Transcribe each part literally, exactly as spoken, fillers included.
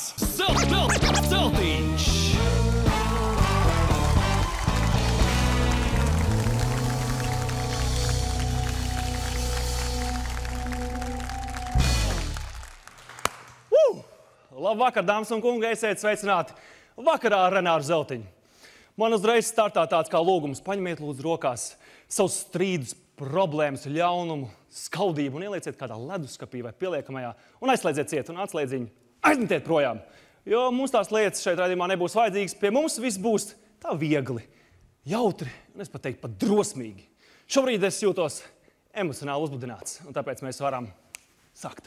Zelt, zelt, zeltiņš! Uh! Labvakar, dāmas un kungi, esiet sveicināti vakarā ar Renāru Zeltiņu. Man uzreiz startā tāds kā lūgums. Paņemiet lūdzu rokās savus strīdus, problēmas, ļaunumu, skaudību un ielieciet kādā leduskapī vai pieliekamajā un aizslēdziet ciet un atslēdziņu aizmetiet projām. Jo mums tās lietas šeit raidījumā nebūs vajadzīgas. Pie mums viss būs tā viegli, jautri un es pat teiktu pat drosmīgi. Šobrīd es jūtos emocionāli uzbudināts un tāpēc mēs varam sākt.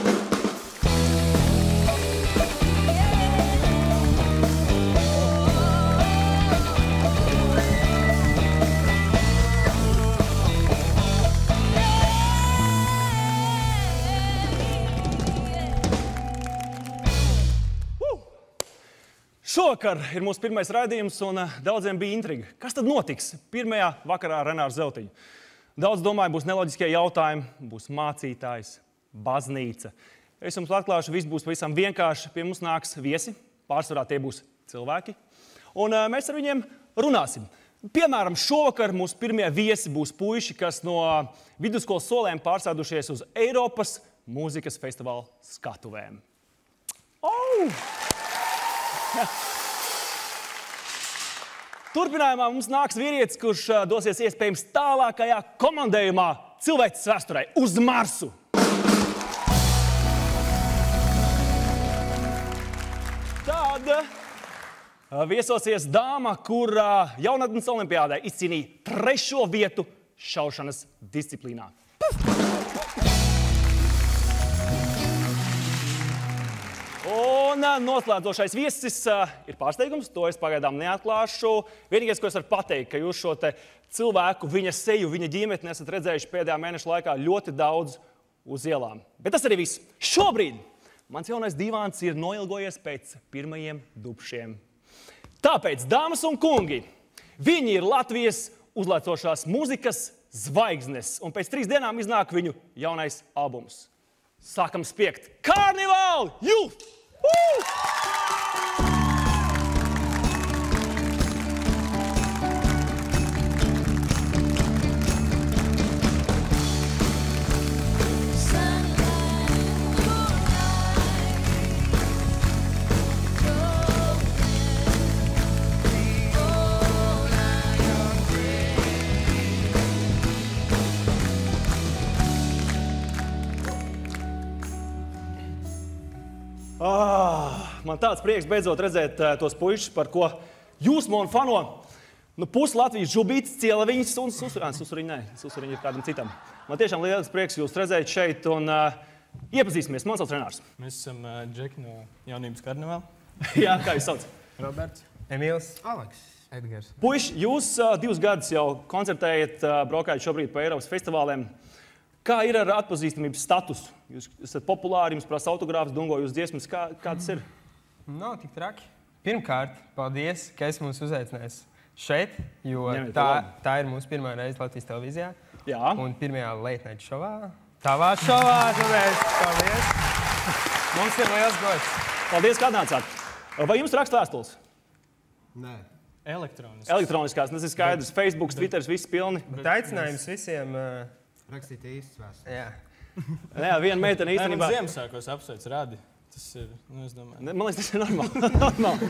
Šovakar ir mūsu pirmais raidījums, un daudziem bija intriga. Kas tad notiks pirmajā vakarā ar Renāru Zeltiņu? Daudz domāju, būs neloģiskie jautājumi, būs mācītājs, baznīca. Es jums atklāšu, viss būs pavisam vienkārši. Pie mums nāks viesi, pārsvarā tie būs cilvēki, un mēs ar viņiem runāsim. Piemēram, šovakar mūsu pirmie viesi būs puiši, kas no vidusskolas solēm pārsēdušies uz Eiropas mūzikas festivāla skatuvēm. Oh! Turpinājumā mums nāks vīrietis, kurš dosies iespējams tālākajā komandējumā cilvēces vēsturē uz Marsu. Tad viesosies dāma, kur jaunatnes olimpiādē izcīnīja trešo vietu šaušanas disciplīnā. Un noslēdzošais viesis ir pārsteigums, to es pagaidām neatklāšu. Vienīgais, ko es varu pateikt, ka jūs šo te cilvēku, viņa seju, viņa ģimeni esat redzējuši pēdējā mēneša laikā ļoti daudz uz ielām. Bet tas arī viss. Šobrīd mans jaunais divāns ir noilgojies pēc pirmajiem dubšiem. Tāpēc, dāmas un kungi, viņi ir Latvijas uzlaicošās mūzikas zvaigznes. Un pēc trīs dienām iznāk viņu jaunais albums. Sākam spiegt Carnival Youth! Woo! Ah, man tāds prieks beidzot redzēt uh, tos puišus, par ko jūs man fano. Nu, pusi Latvijas žubītas, cielaviņas un susuriņi. Susuriņi, nē, susuriņi ir kādam citam. Man tiešām liels prieks jūs redzēt šeit un uh, iepazīsimies. Man sauc Renārs. Mēs esam uh, Džeki no Jaunības karnevāla. Jā, kā jūs sauc? Roberts. Emīls. Aleks. Edgars. Puiši, jūs uh, divus gadus jau koncertējat, uh, braukājat šobrīd pa Eiropas festivāliem. Kā ir ar atpazīstamības statusu? Jūs esat populāri, jums prasa autogrāfus, dungo jūs dziesmas. Kā, kā tas ir? Nav tik traki. Pirmkārt, paldies, ka esi mūs uzaicinājis šeit, jo Ņemiet, tā, labi. tā ir mūsu pirmā reize Latvijas televīzijā. Jā. Un pirmajā late night šovā. Tavā šovā, tāpēc paldies. Mums ir liels gods. Paldies, ka atnācāt. Vai jums raksta vēstules? Nē. Elektronisks. Elektroniskās, tas ir skaidrs. Facebook, Twitter, viss pilni. Bet aicinājums visiem... Uh, Rakstīt īstas vēstules. jā. Jā, viena meitene Nē, īstenībā... man Ziemassvētkos apsveic radi. Tas ir, nu, es domāju. Man liekas, tas ir normāli. normāli.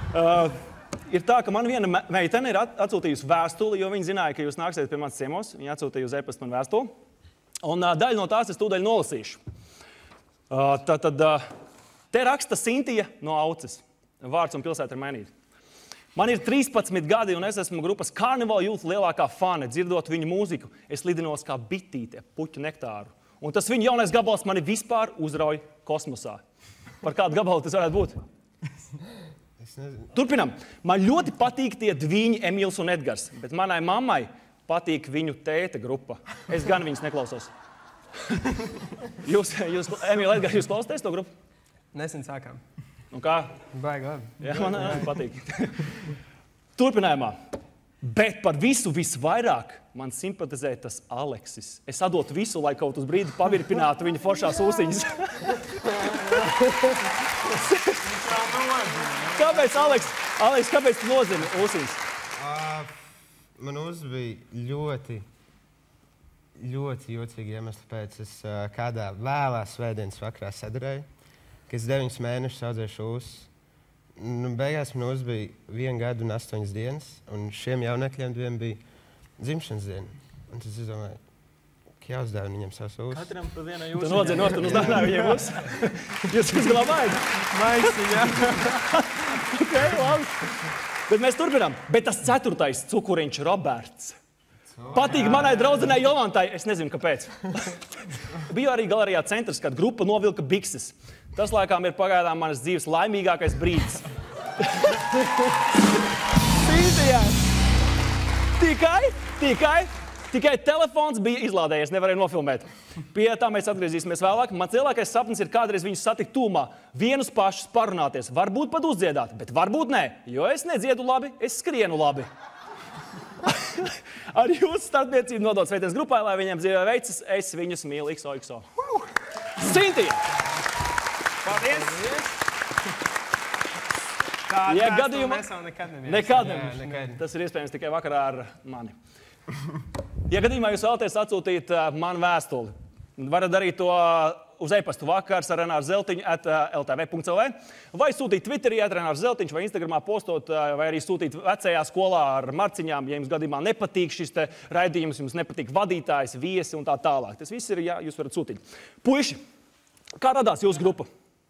Uh, ir tā, ka man viena me- meitene ir at- atsūtījusi vēstuli, jo viņa zināja, ka jūs nāksiet pie manas ciemos. Viņa atsūtīja uz e-pastu man vēstuli. Un uh, daļu no tās es tūdaļ nolasīšu. Uh, tad, tad, uh, te raksta Sintija no Auces. Vārds un pilsēta ir mainīta. Man ir trīspadsmit gadi, un es esmu grupas Carnival Youth lielākā fane. Dzirdot viņu mūziku, es lidinos kā bitīte puķu nektāru. Un tas viņa jaunais gabals mani vispār uzrauj kosmosā. Par kādu gabalu tas varētu būt? Es nezinu. Turpinam. Man ļoti patīk tie dviņi, Emīls un Edgars, bet manai mammai patīk viņu tēta grupa. Es gan viņus neklausos. jūs, jūs, Emīl, Edgars, jūs klausāties to grupu? Nesen sākām. Un kā? Baigi labi. Jā, man arī patīk. Turpinājumā. Bet par visu visvairāk man simpatizē tas Aleksis. Es atdotu visu, lai kaut uz brīdi pavirpinātu viņa foršās ūsiņas. kāpēc, Aleks, Aleks, kāpēc tu nozini ūsīs? Uh, man uzbija ļoti, ļoti jocīgi iemesli pēc. Es uh, kādā vēlā svētdienas vakarā sadarēju, ka es deviņus mēnešus audzēšu ūsus. Nu, beigās man uzbija vienu gadu un astoņas dienas, un šiem jaunekļiem diviem bija dzimšanas diena. Un tas es domāju, ka jāuzdāvina viņiem savus ūsus. Katram pa vienai Tu ūsuņai. nodzini nost un uzdāvināji viņiem ūsus. Jūs uzglabājat? Maisi, jā. Ok, labi. Bet mēs turpinām. Bet tas ceturtais cukuriņš Roberts. Patīk manai draudzenei Jolantai. Es nezinu, kāpēc. Biju arī galerijā centrs, kad grupa novilka bikses. Tas laikām ir pagaidām manas dzīves laimīgākais brīdis. Cīnījā! Tikai, tikai, tikai telefons bija izlādējies, nevarēja nofilmēt. Pie tā mēs atgriezīsimies vēlāk. Mans lielākais sapnis ir kādreiz viņus satikt tūmā, vienus pašus parunāties, varbūt pat uzdziedāt, bet varbūt nē, jo es nedziedu labi, es skrienu labi. Ar jūsu starpniecību nodot sveitienas grupai, lai viņiem dzīvē veicas, es viņus mīlu X O X O. Cīnījā! Paldies! Ja gadījumā... Mēs jau nekad neviens. Nekad Jā, neviens. nekad. Tas ir iespējams tikai vakarā ar mani. Ja gadījumā jūs vēlaties atsūtīt uh, man vēstuli, varat darīt to uz e-pastu vakars ar Renāru Zeltiņu at L T V punkt L V vai sūtīt Twitterī at Renārs Zeltiņš vai Instagramā postot vai arī sūtīt vecajā skolā ar marciņām, ja jums gadījumā nepatīk šis te raidījums, jums nepatīk vadītājs, viesi un tā tālāk. Tas viss ir, jā, jūs varat sūtīt. Puiši, kā radās jūsu grupa?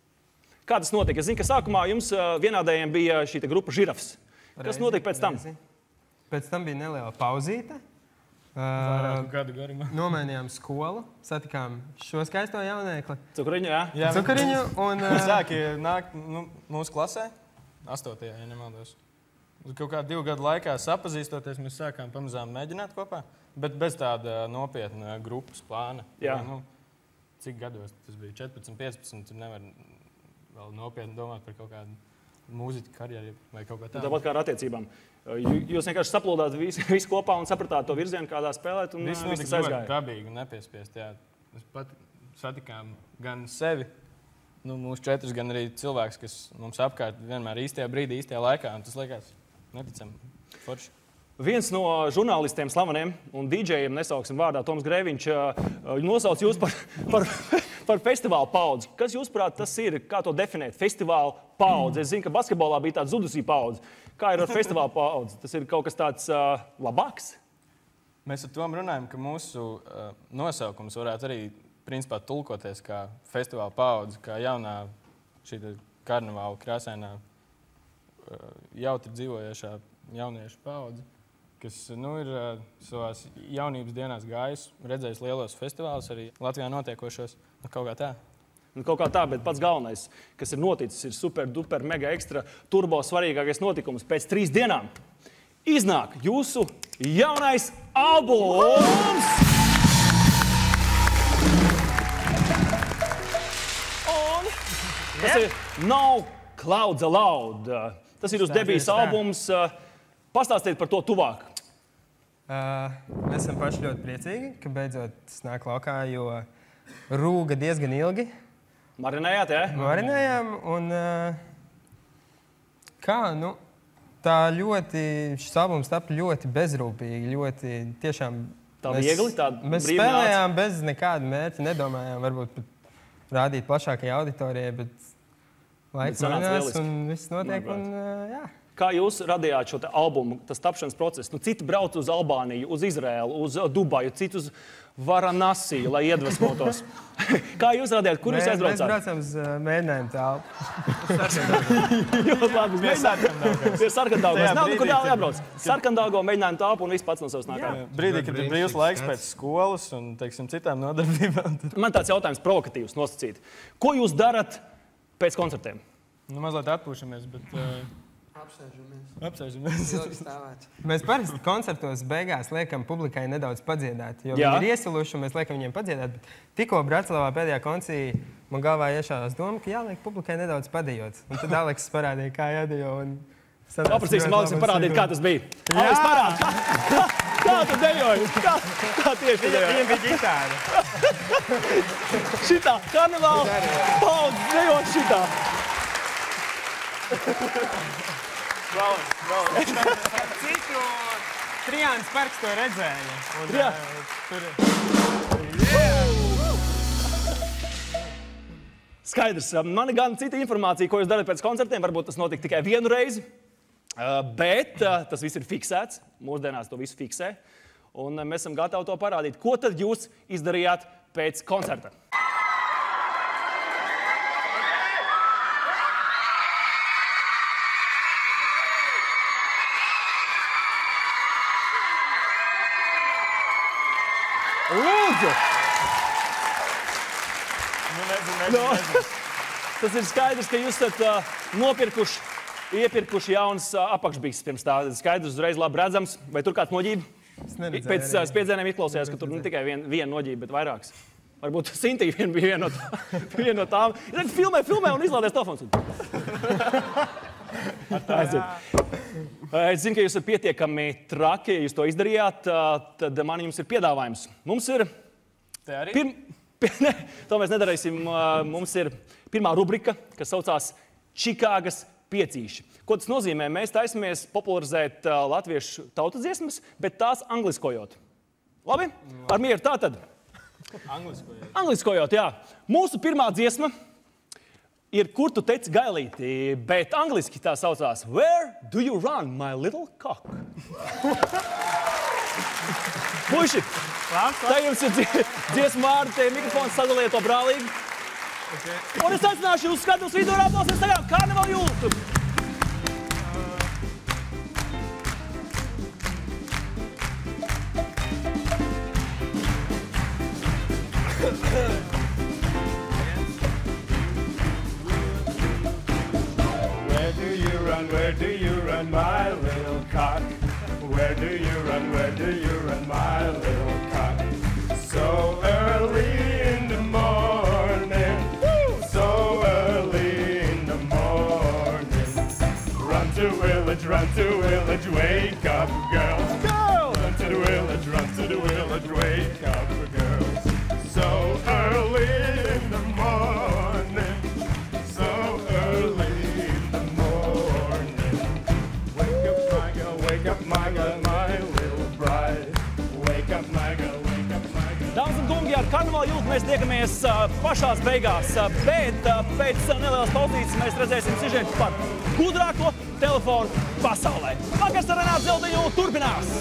Kā tas notika? Es zinu, ka sākumā jums vienādējiem bija šī grupa Žirafs. Kas notika pēc tam? Reizi. Pēc tam bija neliela pauzīte. Vairāku Uh, gadu garumā. nomainījām skolu, satikām šo skaisto jauniekli. Cukuriņu, jā? Jā, Cukariņu un... Viņi Uh, sāki nākt nu, mūsu klasē, astotajā, ja nemaldos. Uz kaut kādu divu gadu laikā sapazīstoties, mēs sākām pamazām mēģināt kopā, bet bez tāda nopietna grupas plāna. Jā. Nu, cik gados tas bija? četrpadsmit, piecpadsmit, tur nevar vēl nopietni domāt par kaut kādu mūziķu karjeru vai kaut ko tādu. Tāpat kā ar attiecībām. Jū- Jūs vienkārši saplūdāt visu, visu kopā un sapratāt to virzienu, kādā spēlēt, un Viss uh, viss notika tas ļoti aizgāja. dabīgi un nepiespiest. Jā. Mēs pat satikām gan sevi, nu, mūsu četrus, gan arī cilvēks, kas mums apkārt vienmēr īstajā brīdī, īstajā laikā. Un tas liekas neticami forši. Viens no žurnālistiem slaveniem un dīdžejiem, nesauksim vārdā, Toms Grēviņš, uh, nosauc jūs par, par, par festivālu paudzi. Kas jūsuprāt tas ir? Kā to definēt? Festivālu paudzi. Es zinu, ka basketbolā bija tāda zudusī paudze. Kā ir ar festivālu paudzi? Tas ir kaut kas tāds uh, labāks? Mēs ar Tomu runājam, ka mūsu uh, nosaukums varētu arī principā tulkoties kā festivāla paudze, kā jaunā šī karnevāla krāsainā uh, jautri dzīvojošā jauniešu paudze, kas nu, ir uh, savās jaunības dienās gājis, redzējis lielos festivālus, arī Latvijā notiekošos, nu, kaut kā tā. Nu, kaut kā tā, bet pats galvenais, kas ir noticis, ir super, duper, mega ekstra, turbo svarīgākais notikums. Pēc trīs dienām iznāk jūsu jaunais albums! Un tas ir No Clouds Allowed. Tas ir uz debijas tā. albums. Pastāstiet par to tuvāk. Uh, mēs esam paši ļoti priecīgi, ka beidzot tas nāk laukā, jo rūga diezgan ilgi. Marinējāt, jā? Marinējām, un uh, kā, nu, tā ļoti, šis albums tapa ļoti bezrūpīgi, ļoti tiešām... Tā mēs- viegli, tā Mēs brīvi spēlējām bez nekāda mērķa, nedomājām varbūt pat rādīt plašākajai auditorijai, bet Bet laiks sanāca mainās lieliski. un viss notiek, Manuprāt. un uh, jā. Kā jūs radījāt šo te albumu, tas tapšanas process? Nu, citi brauc uz Albāniju, uz Izraēlu, uz Dubaju, citi uz Varanasiju, lai iedvesmotos. Kā jūs radījāt? Kur jūs Mēs, mēs aizbraucāt? braucam uz uh, mēģinājumu telpu. Ļoti labi. Pie Sarkandaugavas. Pie Sarkandaugavas. Tajā Nav, nu, kur brīdī, jā, kad- jābrauc. Sarkandaugo mēģinājumu tāpu un viss pats no savas nākā. Brīdī, kad ir brīvs laiks pēc skolas un, teiksim, citām nodarbībām, tad Man tāds jautājums provokatīvs nosacīt. Ko jūs darat pēc koncertiem? nu, mazliet atpūšamies, bet uh, Apsēžamies. apsēžamies. Ilgi stāvēt. Mēs parasti koncertos beigās liekam publikai nedaudz padziedāt, jo Jā. viņi ir iesiluši, un mēs liekam viņiem padziedāt. Bet tikko Bratislavā pēdējā koncī man galvā iešāvās doma, ka jāliek publikai nedaudz padejot. Un tad Aleks parādīja, kā jādejo. un sanāca Paprasīsim ļoti Aleksim labs parādīt, figūra. kā tas bija. Aleks parād, kā, kā, kā tu dejoji? Kā, kā tieši tu dejoji? Viņam bija ģitāra. Šitā, karnevāla, paudz, dejot šitā. Bravo, bravo. Citu Trijāns Parks to redzēja. Un, Jā. uh, tur... Skaidrs. Man ir gan cita informācija, ko jūs darat pēc koncertiem. Varbūt tas notika tikai vienu reizi. Bet tas viss ir fiksēts. Mūsdienās to visu fiksē. Un mēs esam gatavi to parādīt. Ko tad jūs izdarījāt pēc koncerta? Lūdzu! Nu, nezinu, nezinu, No. nezinu. Tas ir skaidrs, ka jūs esat uh, nopirkuši, iepirkuši jaunas uh, apakšbīkstes pirms tā. Skaidrs, uzreiz labi redzams. Vai tur kāds noģība? Es neredzēju Pēc uh, arī. spiedzieniem izklausījās, ka tur ne tikai vien, viena noģība, bet vairākas. Varbūt Sintī vien bija viena no, tā, viena no tām. Ja filmē, filmē un izlādēs telefons. Es zinu, ka jūs esat pietiekami traki, ja jūs to izdarījāt, uh, tad man jums ir piedāvājums. Mums ir... Te arī? Pirm, pir, ne, to mēs nedarīsim. Mums ir pirmā rubrika, kas saucās Čikāgas piecīši. Ko tas nozīmē? Mēs taisamies popularizēt uh, latviešu tautadziesmas, bet tās angliskojot. Labi? Ar mieru tā tad. Angliskojot. Angliskojot, jā. Mūsu pirmā dziesma ir Kur tu teci gailīti, bet angliski tā saucās Where do you run, my little cock? Puiši, tā jums ir dzie- dziesmu vārdi, te ir mikrofons, sadaliet to brālīgi. Okay. Un es aicināšu jūs skatus vidū un aplausies tagad Karnevāla jūtu. Where do you run, where do you run, my little cock? Where do you run, where do you run, my little cock? So early in the morning, so early in the morning. Run to village, run to village, wake up, girls. Girls! Run to the village, run to the village, wake up, girls. So early in the morning, so early in the morning. Wake up, my girl, wake up, my girl, my little bride. Wake up, my girl, wake up, my girl. Dāmas un kungi, ar Karnevāla jūtu mēs tiekamies uh, pašās beigās, uh, bet uh, pēc uh, nelielas pauzītes mēs redzēsim sižetu par gudrāko telefonu pasaulē. Vakars ar Renātu Zeltiņu turpinās!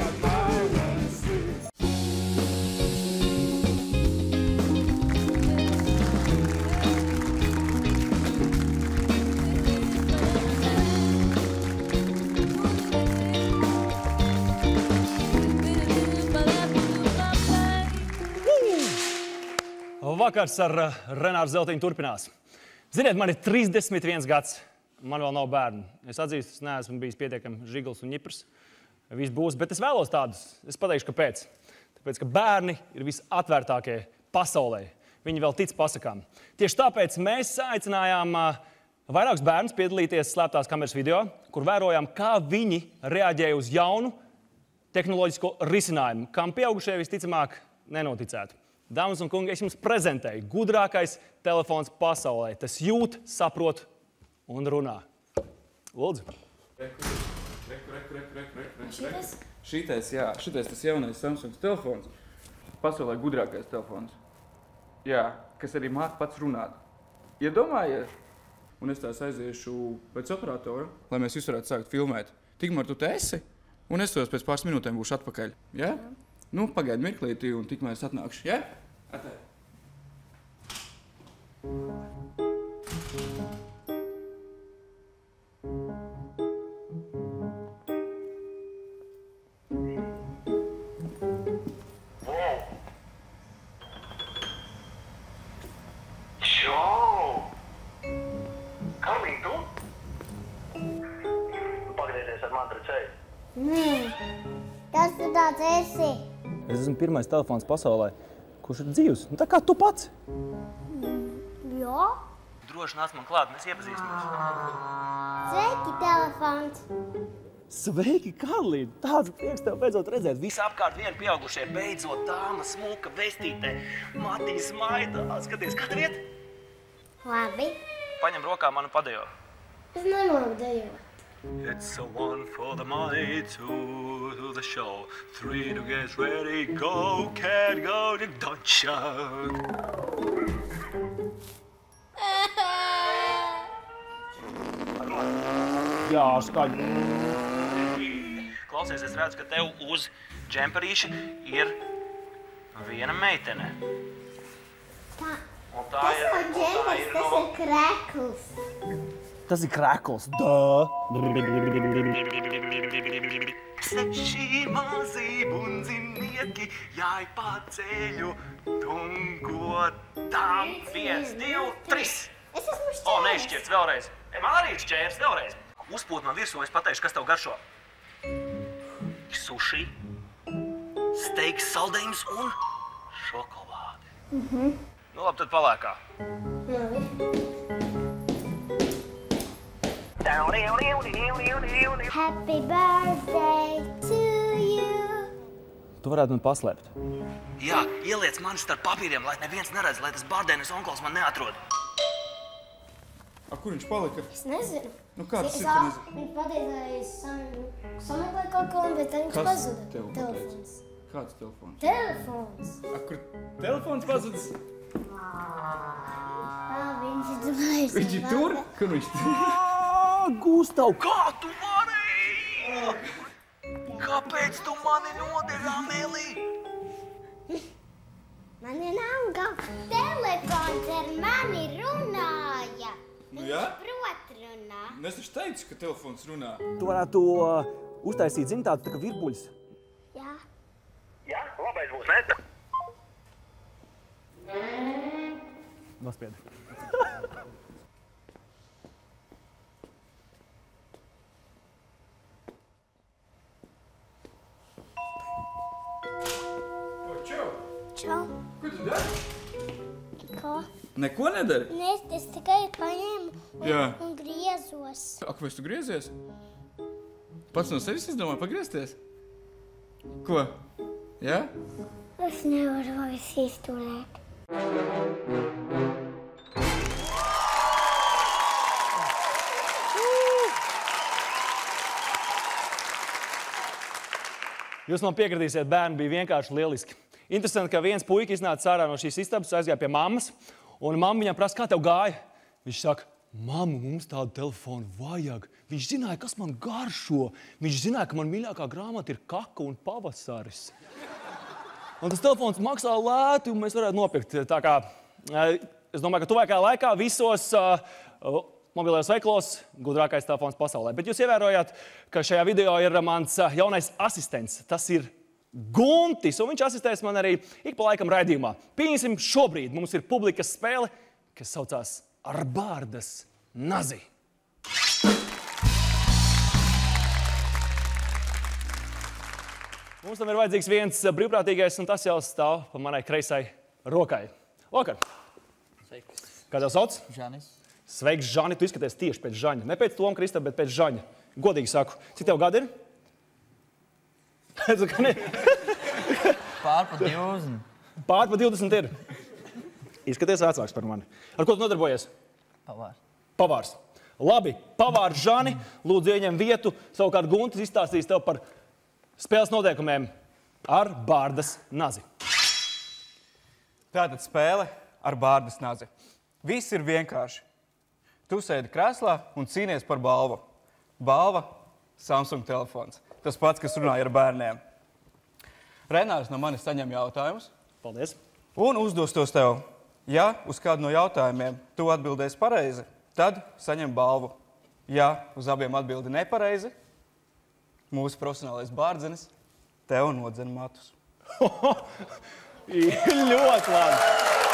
Vakars ar uh, Renātu Zeltiņu turpinās. Ziniet, man ir trīsdesmit viens gads, man vēl nav bērnu. Es atzīstu, es neesmu bijis pietiekami žigls un ņiprs. Viss būs, bet es vēlos tādus. Es pateikšu, kāpēc. Tāpēc, ka bērni ir visatvērtākie pasaulē. Viņi vēl tic pasakām. Tieši tāpēc mēs aicinājām uh, vairākus bērnus piedalīties slēptās kameras video, kur vērojām, kā viņi reaģēja uz jaunu tehnoloģisko risinājumu, kam pieaugušie visticamāk nenoticētu. Dāmas un kungi, es jums prezentēju gudrākais telefons pasaulē. Tas jūt, saprot un runā. Lūdzu. Šitas? Šitais, jā, šitais tas jaunais Samsungs telefons. Pasaulē gudrākais telefons. Jā, kas arī māk pats runāt. Iedomājies? Un es tās aiziešu pēc operatora, lai mēs visu varētu sākt filmēt. Tikmēr tu te esi, un es tos pēc pāris minūtēm būšu atpakaļ. Jā? Nu, pagaidi mirklīti, un tikmēr es atnākšu. Jā? Atē. Čau! Kamī tu? Pagriezies ar mani pret ceļu. Nē, kas tu tāds esi? Es esmu pirmais telefons pasaulē, kurš ir dzīvs. Nu, tā kā tu pats. Jā? Droši nāc man klāt, mēs iepazīsimies. Sveiki, telefons! Sveiki, Karlīna! Tāds prieks tev beidzot redzēt. Visi apkārt vieni pieaugušie, beidzot dāma, smuka, vestītē. Matīs maida. Skaties, kā tev iet? Labi. Paņem rokā manu padejo. Es nemāku dejot. It's a one for the money, two to the show, three to get ready, go, cat, go, don't shout. Jā, skaļi. Klausies, es redzu, ka tev uz džemperīša ir viena meitene. Tā, Un tā tas ir, nav un tā džempers, ir tas no... ir krekls. Tas ir krekls, dā. Seši mazi bundzinieki jāj pa ceļu, tungotām viens, divi, trīs. Es esmu šķērs. O, neizšķirts vēlreiz. E, man arī ir šķērs vēlreiz. Uzpūt man virsū, es pateikšu, kas tev garšo. Suši, steiks, saldējums un šokolāde. Mhm. Nu labi, tad palēkā. Happy birthday to you. Tu varētu man paslēpt. Jā, ieliec mani starp papīriem, lai neviens neredz, lai tas bārdēnis onkls man neatrod. A, kur viņš palika? Es nezinu. Nu, kā tas ir, Es ka ā- nezinu? Viņš pateica, sameklē kaut ko, bet tad viņš Kas pazuda. tev Telefons. Kāds telefons? Telefons. A, kur telefons pazudis? Ā, viņš ir domājis. Viņš ir tur? Kur viņš tur? Gustav, kā tu vari? Kāpēc tu mani noderi, Amelī? Man ir nav gal. Telefons ar mani runāja. Nu, jā? Prot runā. Nu, es taču teicu, ka telefons runā. Tu varētu uh, uztaisīt, zini, tādu tā kā virbuļus. Jā. Jā, labais būs, ne? Nospiedi. O, čau! Čau. Ko tu dari? Ko? Neko nedari? Nē, es tikai paņēmu un, Jā. un griezos. Ak, vai tu griezies? Pats no sevis izdomā pagriezties? Ko? Jā? Es nevaru vairs izturēt. Jūs man piekritīsiet, bērni bija vienkārši lieliski. Interesanti, ka viens puika iznāca ārā no šīs istabas, aizgāja pie mammas, un mamma viņam prasa, kā tev gāja. Viņš saka, mamma, mums tādu telefonu vajag. Viņš zināja, kas man garšo. Viņš zināja, ka man mīļākā grāmata ir Kaka un pavasaris. Un tas telefons maksā lēti, un mēs varētu nopirkt. Tā kā, es domāju, ka tuvākajā laikā visos uh, mobilajos veikalos gudrākais telefons pasaulē. Bet jūs ievērojāt, ka šajā video ir mans jaunais asistents. Tas ir Guntis, un viņš asistēs man arī ik pa laikam raidījumā. Pieņemsim, šobrīd mums ir publikas spēle, kas saucās Ar bārdas nazi. Mums tam ir vajadzīgs viens brīvprātīgais, un tas jau stāv pa manai kreisai rokai. Lokar! Sveiks. Kā tev sauc? Žanis. Sveiks, Žani, tu izskaties tieši pēc Žaņa. Ne pēc Toma Krista, bet pēc Žaņa. Godīgi saku. Cik tev gadi ir? Pār pa divdesmit. Pār pa divdesmit ir. Izskaties vecāks par mani. Ar ko tu nodarbojies? Pavārs. Pavārs. Labi, pavārs Žani, lūdzu ieņem vietu. Savukārt Guntis izstāstīs tev par spēles noteikumiem ar bārdas nazi. Tātad spēle ar bārdas nazi. Viss ir vienkārši. Tu sēdi krēslā un cīnies par balvu. Balva – Samsung telefons. Tas pats, kas runāja ar bērniem. Renārs no manis saņem jautājumus. Paldies. Un uzdos tos tev. Ja uz kādu no jautājumiem tu atbildēsi pareizi, tad saņem balvu. Ja uz abiem atbildi nepareizi, mūsu profesionālais bārdzenis tev nodzen matus. Ļoti labi.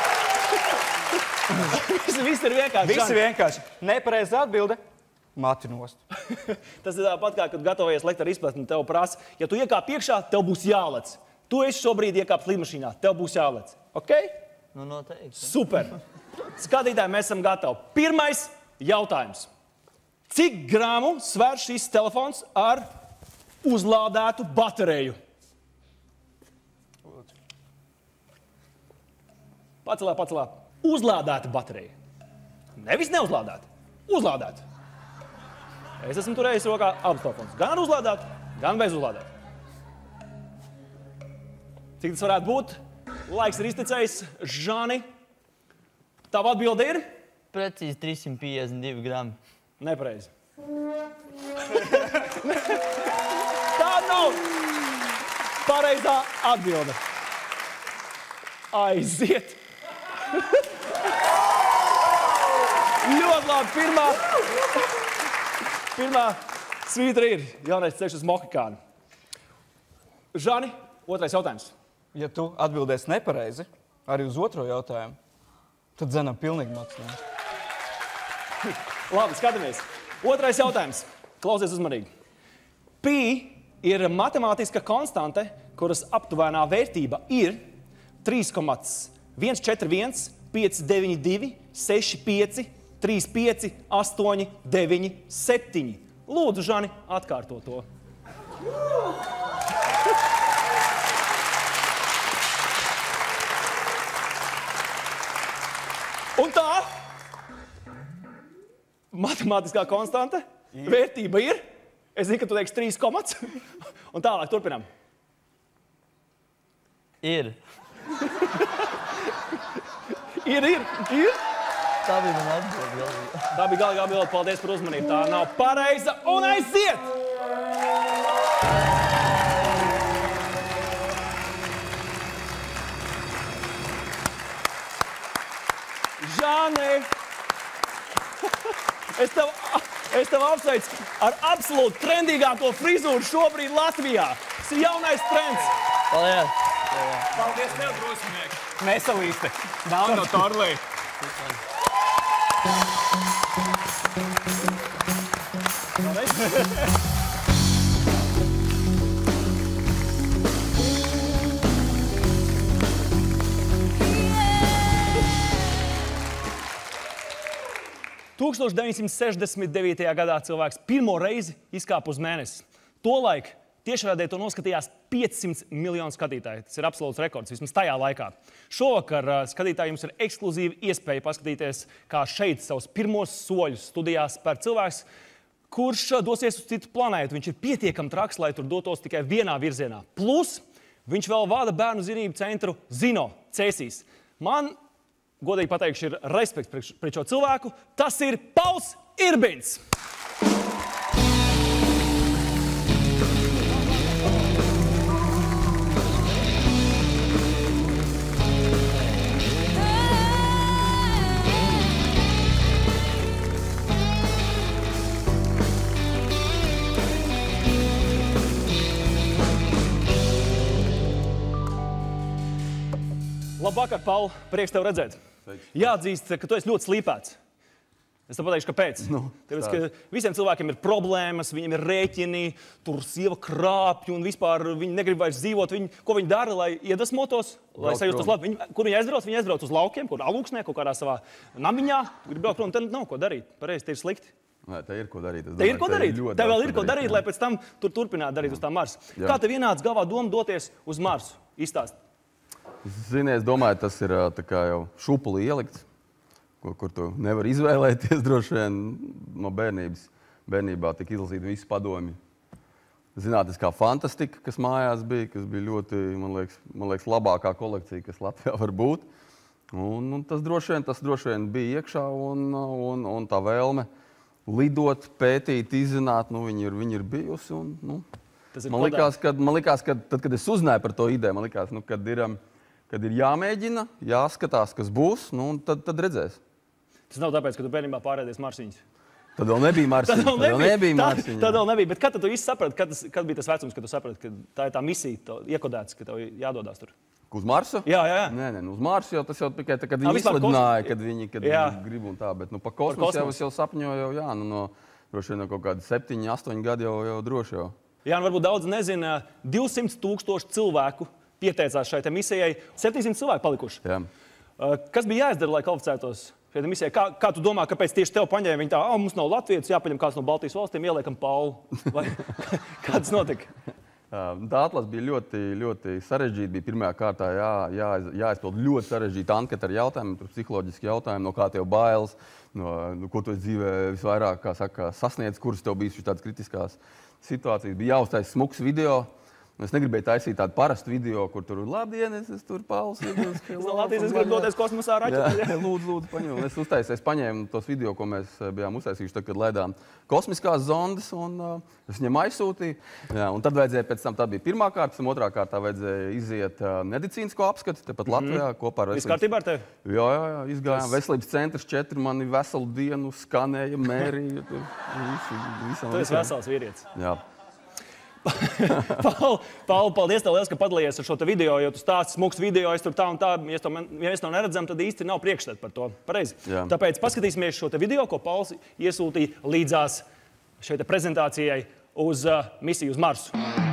Viss ir vienkārši. Viss ir vienkārši. Nepareizi atbilde – mati nost. Tas ir tāpat kā, kad gatavojies lekt ar izplatni, tev prasa, ja tu iekāp iekšā, tev būs jālec. Tu esi šobrīd iekāp slidmašīnā, tev būs jālec. Ok? Nu, noteikti. Super. Skatītāji, mēs esam gatavi. Pirmais jautājums. Cik gramu sver šis telefons ar uzlādētu bateriju? Pacelā, pacelā. Uzlādēta baterija. Nevis neuzlādēta. Uzlādēta. Es esmu turējis rokā abus telefonus. Gan ar uzlādāt, gan bez uzlādāt. Cik tas varētu būt? Laiks ir iztecējis. Žani, tava atbilde ir? Precīzi trīssimt piecdesmit divi grami. Nepareizi. Tā nav pareizā atbilde. Aiziet. Ļoti labi. Pirmā, pirmā svītra ir jaunais ceļš uz Mohikānu. Žani, otrais jautājums. Ja tu atbildēsi nepareizi arī uz otro jautājumu, tad Zenam pilnīgi mācījums. Labi, skatāmies. Otrais jautājums. Klausies uzmanīgi. Pi ir matemātiska konstante, kuras aptuvenā vērtība ir trīs viens četri viens pieci deviņi divi seši pieci trīs pieci astoņi deviņi septiņi. Lūdzu, Žani, atkārto to. Un tā matemātiskā konstante vērtība ir, es zinu, ka tu teiksi trīs komats, un tālāk turpinām. Ir. Ir, ir, ir. Tā bija man atbilde. Tā bija galīgā atbilde. Paldies par uzmanību. Tā nav pareiza un aiziet! Žani! Es tev, es tev apsveicu ar absolūti trendīgāko frizūru šobrīd Latvijā. Tas ir jaunais trends. Paldies! Paldies tev, drosminieki! Nesalīsti. Nav no Torlī. tūkstoš deviņsimt sešdesmit devītajā gadā cilvēks pirmo reizi izkāpa uz mēnesi. Tolaik tiešraidē to noskatījās piecsimt miljonu skatītāju. Tas ir absolūts rekords, vismaz tajā laikā. Šovakar skatītāji jums ir ekskluzīva iespēja paskatīties, kā šeit savus pirmos soļus studijās spēr cilvēks, kurš dosies uz citu planētu. Viņš ir pietiekami traks, lai tur dotos tikai vienā virzienā. Plus, viņš vēl vada bērnu zinību centru Zino, Cēsīs. Man, godīgi pateikšu, ir respekts pret šo cilvēku. Tas ir Pauls Irbins. Labvakar, Paul. Prieks tev redzēt. Jāatzīst, ka tu esi ļoti slīpēts. Es tev pateikšu, kāpēc. Nu, Tāpēc, ka visiem cilvēkiem ir problēmas, viņiem ir rēķini, tur sieva krāpju un vispār viņi negrib vairs dzīvot. Viņi, ko viņi dara, lai iedvesmotos, lai sajustos labi? Viņi, kur viņi aizbrauc? Viņi aizbrauc uz laukiem, kur alūksnē, kaut kādā savā namiņā. Grib braukt prom, tad nav ko darīt. Pareizi, te ir slikti. Nē, te ir ko darīt. Te ir ko darīt. Te vēl ir ko darīt, lai pēc tam tur turpinātu darīt uz tā Marsa. Kā tev ienāca galvā doma doties uz Marsu? Izstāst. Zini, es domāju, tas ir tā kā jau šupuli ielikts, kur, kur tu nevar izvēlēties droši vien no bērnības. Bērnībā tika izlasīti visi padomi. Zinātniskā fantastika, kas mājās bija, kas bija ļoti, man liekas, man liekas labākā kolekcija, kas Latvijā var būt. Un, un tas, droši vien, tas droši vien bija iekšā un, un, un tā vēlme lidot, pētīt, izzināt, nu, viņi ir, viņi ir bijusi. Un, nu, man likās, kad, man likās, kad, tad, kad es uzzināju par to ideju, man likās, nu, kad ir... Kad ir jāmēģina, jāskatās, kas būs, nu, tad, tad redzēs. Tas nav tāpēc, ka tu bērnībā pārēdies Marsiņas. Tad vēl nebija Marsiņas. Tad vēl nebija Marsiņas. Tad vēl nebija. Bet kad tu īsti saprati, kad, kad bija tas vecums, kad tu saprati, ka tā ir tā misija, iekodēts, ka tev jādodās tur? Uz Marsu? Jā, jā, jā. Nē, nē, uz Marsu jau tas jau tikai, kad viņi izsludināja, kad viņi, kad viņi grib un tā. Bet nu, pa kosmosu jau es jau sapņoju, jau, jā, nu, no, droši vien no kaut kādi septiņi, astoņi gadi jau, jau droši jau. Jā, un varbūt daudz nezina, divsimt tūkstoši cilvēku pieteicās šai misijai, septiņsimt cilvēki palikuši. Jā. Kas bija jāizdara, lai kvalificētos šai misijai? Kā, kā tu domā, kāpēc tieši tev paņēma? Viņi tā, ah, mums nav Latvijas, jāpaņem kāds no Baltijas valstīm, ieliekam Paulu. Vai kā tas notika? Tā atlase bija ļoti, ļoti sarežģīta. Bija pirmajā kārtā jā, jā, jāizpild ļoti sarežģīta anketa ar jautājumiem, psiholoģiski jautājumi, no kā tev bailes, no, no ko tu esi dzīvē visvairāk, kā saka, sasniedz, kuras tev bijušas tādas kritiskās situācijas. Bija jāuztaisa smuks video. Es negribēju taisīt tādu parastu video, kur tur labdien, es, es tur Pauls. Es no Latvijas es gribu doties kosmosā raķetē. Jā, lūdzu, lūdzu, paņem. Es uztaisīju, es paņēmu tos video, ko mēs bijām uztaisījuši, tad, kad laidām kosmiskās zondes, un uh, es viņam aizsūtīju. Jā, un tad vajadzēja pēc tam, tā bija pirmā kārta, un otrā kārtā vajadzēja iziet uh, medicīnisko apskati, tepat mm-hmm. Latvijā, kopā ar veselības... Viss kārtībā ar tevi? Jā, jā, jā, izgājām. Es... Veselības centrs četri mani veselu dienu skanēja, mērīja. Tu esi vesels vīrietis. Jā. Paul, Paul, paldies tev liels, ka padalījies ar šo te video, jo tu stāsti smuks video, es tur tā un tā, ja mēs to neredzam, tad īsti nav priekšstat par to. Pareizi. Jā. Tāpēc paskatīsimies šo te video, ko Pauls iesūtīja līdzās šai te prezentācijai uz uh, misiju uz Marsu.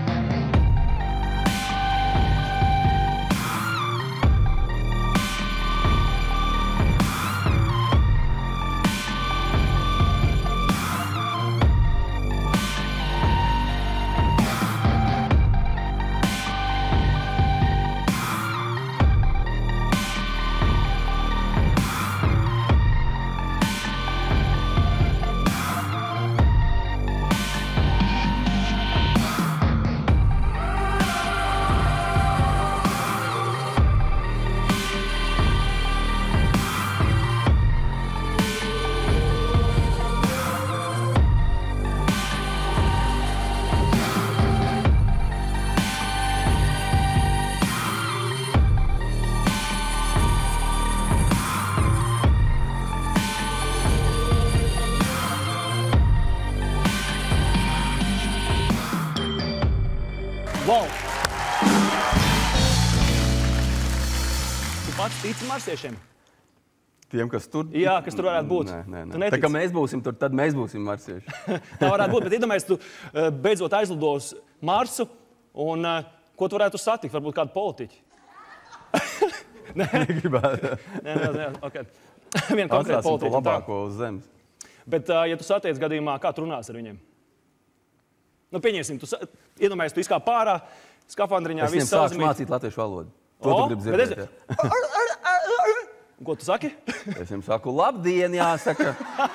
Wow! Tu pats tici marsiešiem? Tiem, kas tur... Jā, kas tur varētu būt. Nē, nē, nē. Tā kā mēs būsim tur, tad mēs būsim marsieši. Tā varētu būt, bet iedomājies, tu beidzot aizlido uz Marsu, un ko tu varētu satikt? Varbūt kādu politiķi? Nē, negribētu. Nē, nē, nē, ok. Vienu konkrētu politiķi. To labāko uz zemes. Bet, ja tu satiec gadījumā, kā tu runās ar viņiem? Nu, pieņemsim, tu iedomājies, tu izkāp pārā, skafandriņā, viss sauzemīt. Es viņiem sāku mācīt latviešu valodu. To o, tu gribi dzirdēt, jā. Ko tu saki? Es viņiem saku, labdien, jāsaka.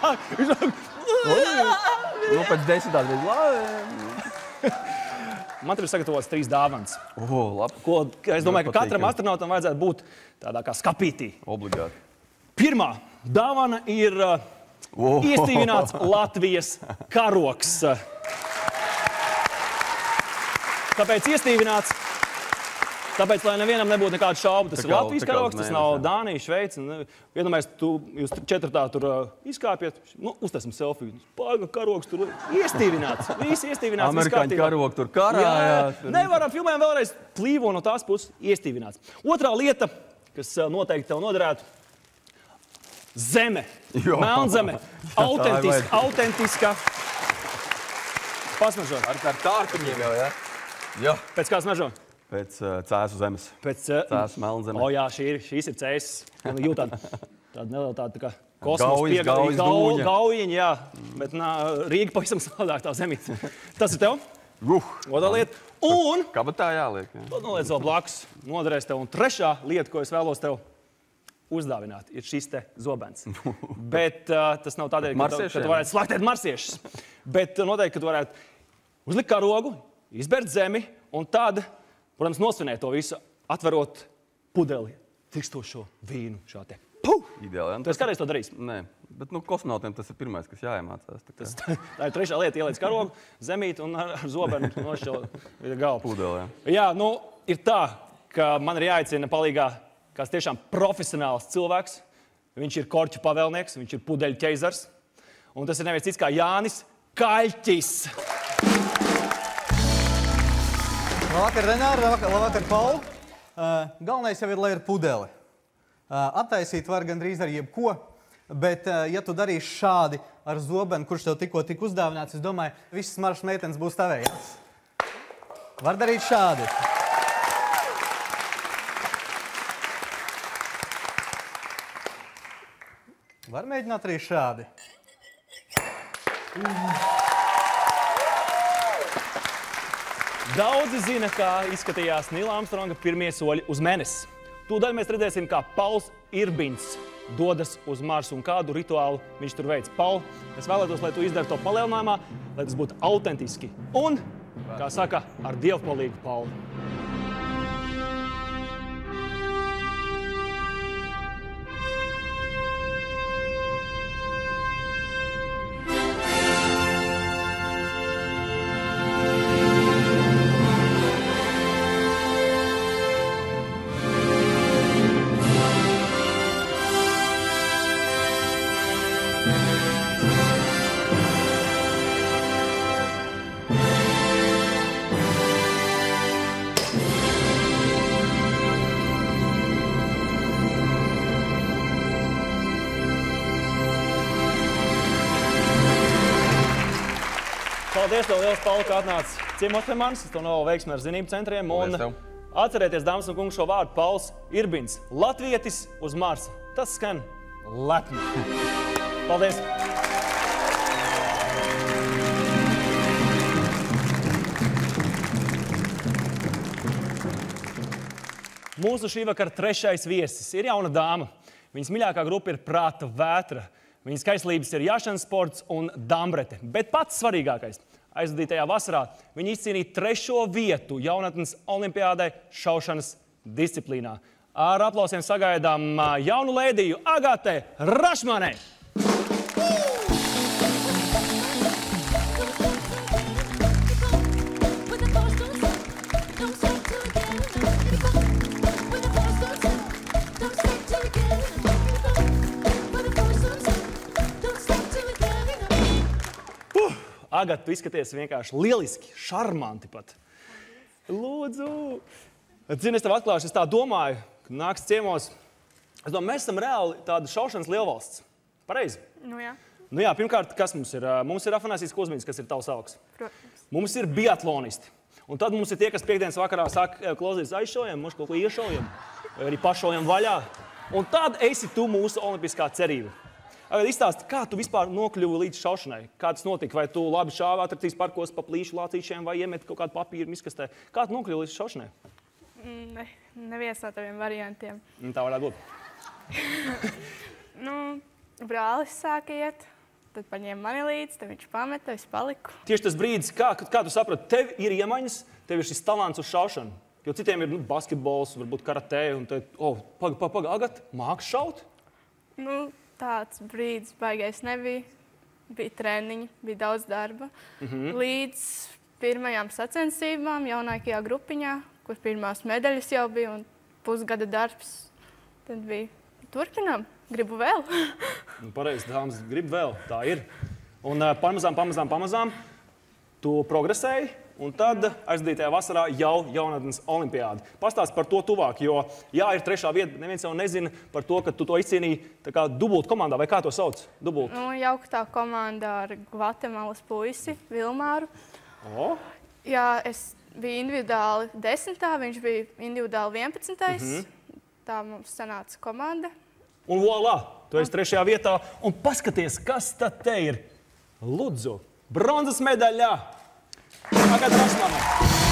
Nu, pēc desmitās reiz, labi. Man tur ir sagatavots trīs dāvans. O, labi. Ko, es domāju, ka katram astronautam vajadzētu būt tādā kā skapītī. Obligāti. Pirmā dāvana ir uh, oh. iestīvināts Latvijas karoks. Kāpēc iestīvināts? Tāpēc, lai nevienam nebūtu nekāda šauba, tas ir Latvijas karoks, tas nav Dānija, Šveica. Iedomājies, tu jūs četratā tur uh, izkāpiet, nu, uztaisam selfiju. Pāga karoks tur iestīvināts, viss iestīvināts. Amerikāņu karoks tur karājās. Jā, nevaram, filmējam vēlreiz plīvo no tās puses iestīvināts. Otrā lieta, kas uh, noteikti tev noderētu, zeme, melnzeme, autentiska, autentiska. Pasmažo. Ar, ar tārpiņiem jau, jā? Jā. Pēc kā smažo? Pēc uh, cēsu zemes. Pēc uh, cēsu melnzeme. O jā, šī ir, šīs ir cēsis. Jūt tāda, tāda neliela tāda tā kā kosmos gaujas, piegādīja. gaujas Gau, dūņa. gaujiņa, jā. Bet nā, Rīga pavisam savādāk tā zemīte. Tas ir tev? Uh. Otrā lieta. Un... Kabatā jāliek. Jā. To noliec vēl blakus. Noderēs tev. Un trešā lieta, ko es vēlos tev uzdāvināt, ir šis te zobens. Bet uh, tas nav tādēļ, ka tu, ka tu varētu slaktēt marsiešus. Bet uh, noteikti, ka tu varētu uzlikt karogu, izbērt zemi un tad, protams, nosvinēt to visu, atverot pudeli tikstošo vīnu šā te. Puh! Ideāli. Tu esi kādreiz to darījis? Nē, bet nu, kosmonautiem tas ir pirmais, kas jāiemācās. Tā, tas, tā ir trešā lieta, ieliec karogu, zemīt un ar, ar zobenu nošķel galvu. Pudeli, jā. Jā, nu, ir tā, ka man ir jāicina palīgā kāds tiešām profesionāls cilvēks. Viņš ir korķu pavēlnieks, viņš ir pudeļu ķeizars. Un tas ir neviens cits kā Jānis Kaļķis. Labvakar, Renāri, labvakar, labvakar, Paul. Uh, galvenais jau ir, lai ir pudeli. Uh, attaisīt var gandrīz ar jebko, bet uh, ja tu darīsi šādi ar zobenu, kurš tev tikko tik uzdāvināts, es domāju, visas maršas meitenes būs tavējās. Var darīt šādi. Var mēģināt arī šādi. Daudzi zina, kā izskatījās Nila Armstronga pirmie soļi uz Mēnesi. Tūdaļ mēs redzēsim, kā Pauls Irbins dodas uz Marsu un kādu rituālu viņš tur veids. Paul, es vēlētos, lai tu izdari to palielinājumā, lai tas būtu autentiski. Un, kā saka, ar dievpalīgu, Paul. Paldies, tev liels, Pauli, kā atnāc ciemos pie manis. Es tev novēlu veiksmi ar zinību centriem. Un atcerieties, dāmas un kungi, šo vārdu Pauls Irbins. Latvietis uz Marsa. Tas skan lepni. Paldies! Mūsu šī vakara trešais viesis ir jauna dāma. Viņas mīļākā grupa ir Prāta vētra. Viņas skaistlības ir jāšanas sports un dambrete. Bet pats svarīgākais – aizvadītajā vasarā viņi izcīnīja trešo vietu jaunatnes olimpiādē šaušanas disciplīnā. Ar aplausiem sagaidām jaunu lēdiju Agate Rašmanē. Agat, tu izskaties vienkārši lieliski, šarmanti pat. Lūdzu! Zini, es tev atklāšu, es tā domāju, ka nāks ciemos. Es domāju, mēs esam reāli tāda šaušanas lielvalsts. Pareizi? Nu jā. Nu jā, pirmkārt, kas mums ir? Mums ir Afanasijas Kuzmiņš, kas ir tavs augs. Protams. Mums ir biatlonisti. Un tad mums ir tie, kas piekdienas vakarā saka, klausīs, aizšaujam, mums kaut ko iešaujam, vai arī pašaujam vaļā. Un tad esi tu mūsu olimpiskā cerība. Izstāsti, kā tu vispār nokļuvi līdz šaušanai? Kā tas notika? Vai tu labi šāvi atrakstīs parkos pa plīšu lācīšiem vai iemeti kaut kādu papīru miskastē? Kā tu nokļuvi līdz šaušanai? Ne, neviens no taviem variantiem. Tā varētu būt. Nu, brālis sāka iet, tad paņēma mani līdzi, tad viņš pameta, es paliku. Tieši tas brīdis, kā, kā tu saprati, tev ir iemaņas, tev ir šis talants uz šaušanu. Jo citiem ir nu, basketbols, varbūt karatē, un te, oh, paga, paga, paga, Agat, māks šaut? Nu, tāds brīdis baigais nebija. Bija treniņi, bija daudz darba. Mhm. Līdz pirmajām sacensībām jaunākajā grupiņā, kur pirmās medaļas jau bija un pusgada darbs. Tad bija turpinām, gribu vēl. Pareizi, dāmas, gribu vēl, tā ir. Un uh, pamazām, pamazām, pamazām tu progresēji, un tad aizdītajā vasarā jau jaunatnes olimpiāda. Pastāst par to tuvāk, jo jā, ir trešā vieta, bet neviens jau nezina par to, ka tu to izcīnīji tā kā dubult komandā, vai kā to sauc? Dubult. Nu, jauktā komandā ar Gvatemalas puisi, Vilmāru. O? Jā, es biju individuāli desmitā, viņš bija individuāli vienpadsmitais. Mhm. Tā mums sanāca komanda. Un voilā, tu esi trešajā vietā, un paskaties, kas tad te ir. Lūdzu, bronzas medaļā. Agata Rašmanē.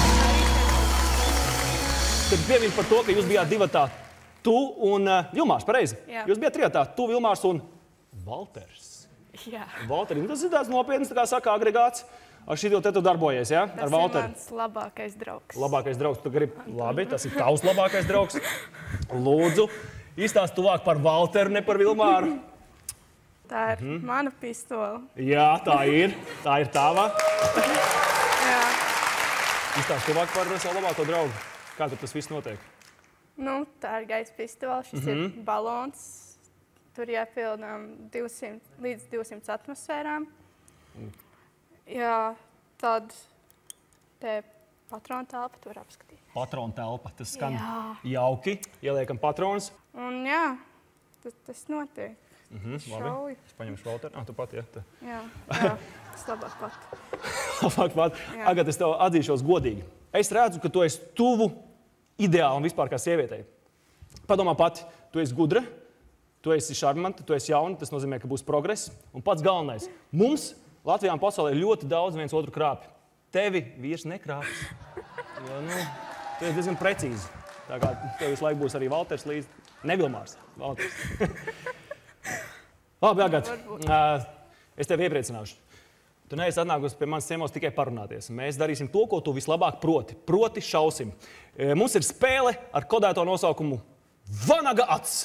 Tad pieviņ par to, ka jūs bijāt divatā. Tu un uh, Vilmārs, pareizi? Jā. Jūs bijāt trijotā. Tu, Vilmārs un Valters. Jā. Valteri, nu tas ir tāds nopietns, tā kā saka, agregāts. Ar šito te tu darbojies, jā? Tas Ar Valteri. ir mans labākais draugs. Labākais draugs, tu gribi. Labi, tas ir tavs labākais draugs. Lūdzu, izstāst tuvāk par Valteru, ne par Vilmāru. Tā ir mhm. mana pistola. Jā, tā ir. Tā ir tava. Jā. Izstāst tuvāk par savu labāko draugu. Kā tur tas viss notiek? Nu, tā ir gaisa pistola. Šis Mhm. ir balons. Tur jāpildām divsimt līdz divsimt atmosfērām. Jā, tad te patronu telpa tur apskatīt. Patronu telpa. Tas skan Jā. jauki. Ieliekam patronus. Un jā, tas, tas notiek. Mhm, labi. Šauju. Es paņemšu Valteru. Ah, tu pat, jā. Tā. Jā, jā, es labāk pat. Labāk pat. Jā. Agat, es tev atzīšos godīgi. Es redzu, ka tu esi tuvu ideālam vispār kā sievietei. Padomā pati, tu esi gudra, tu esi šarmanta, tu esi jauna, tas nozīmē, ka būs progress. Un pats galvenais, mums Latvijā un pasaulē ir ļoti daudz viens otru krāpju. Tevi vīrs nekrāpjas. Jo, nu, tu esi diezgan precīzi. Tā kā tev visu laiku būs arī Valters līdz... Ne Vilmārs, Valters. Labi, Agat, es tevi iepriecināšu. Tu neesi atnākusi pie manas ciemos tikai parunāties. Mēs darīsim to, ko tu vislabāk proti. Proti šausim. Mums ir spēle ar kodēto nosaukumu Vanaga acs.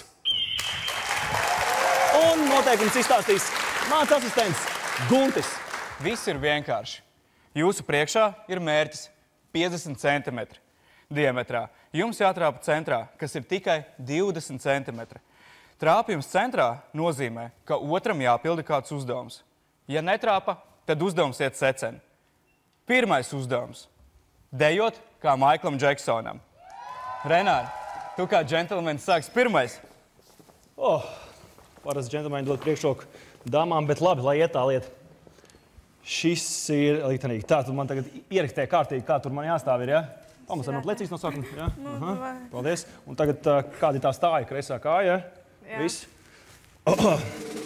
Un noteikums izstāstīs mans asistents Guntis. Viss ir vienkārši. Jūsu priekšā ir mērķis piecdesmit centimetri diametrā. Jums jātrāpa centrā, kas ir tikai divdesmit centimetri. Trāpījums centrā nozīmē, ka otram jāpilda kāds uzdevums. Ja netrāpa, tad uzdevums iet secen. Pirmais uzdevums – dejot kā Maiklam Džeksonam. Renāri, tu kā džentelmenis sāks pirmais. Oh, parasti džentelmeni dod priekšroku dāmām, bet labi, lai iet tā lieta. Šis ir liktenīgi. Tā, tu man tagad ieriktē kārtīgi, kā tur man jāstāv ir, ja? Pamas ar no plecīs nosaukumu, ja? Aha, paldies. Un tagad kāda ir tā stāja, kreisā kāja, ja? Viss. Oh.